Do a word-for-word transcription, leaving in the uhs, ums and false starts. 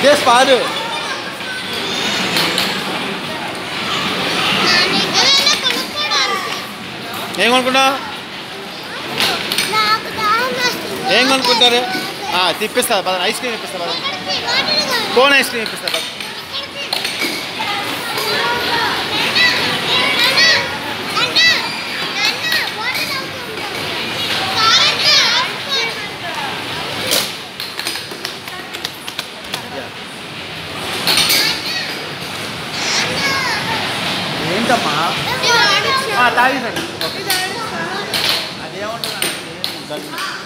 ఇదే స్పార్. ఏం కొనుక్కున్నావు? ఏం కొనుక్కుంటారు? తిప్పిస్తా పద, ఐస్ క్రీమ్ ఇప్పిస్తా పద, కోన్ ఐస్ క్రీమ్ ఇప్పిస్తా పద. ఏంటమ్మా తాగిసండి. అదేముంటుంది